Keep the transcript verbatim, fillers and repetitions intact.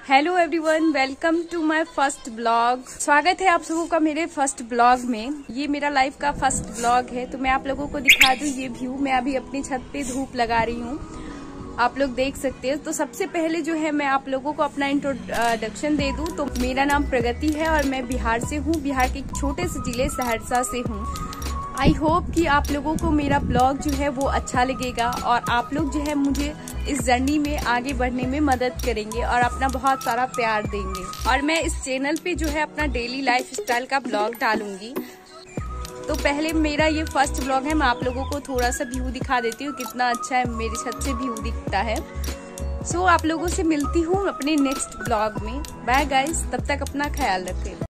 Hello everyone, welcome to my first blog. स्वागत है आप सबों का मेरे फर्स्ट ब्लॉग में। ये मेरा लाइफ का फर्स्ट ब्लॉग है, तो मैं आप लोगों को दिखा दूं ये व्यू। मैं अभी अपनी छत पे धूप लगा रही हूँ, आप लोग देख सकते हैं। तो सबसे पहले जो है मैं आप लोगों को अपना इंट्रोडक्शन दे दूं। तो मेरा नाम प्रगति है और मैं बिहार से हूँ, बिहार के एक छोटे से जिले सहरसा से हूँ। आई होप कि आप लोगों को मेरा ब्लॉग जो है वो अच्छा लगेगा और आप लोग जो है मुझे इस जर्नी में आगे बढ़ने में मदद करेंगे और अपना बहुत सारा प्यार देंगे। और मैं इस चैनल पे जो है अपना डेली लाइफ स्टाइल का ब्लॉग डालूंगी। तो पहले मेरा ये फर्स्ट ब्लॉग है, मैं आप लोगों को थोड़ा सा व्यू दिखा देती हूँ, कितना अच्छा है मेरी छत से व्यू दिखता है। सो so, आप लोगों से मिलती हूँ अपने नेक्स्ट ब्लॉग में। बाय गाइस, तब तक अपना ख्याल रखें।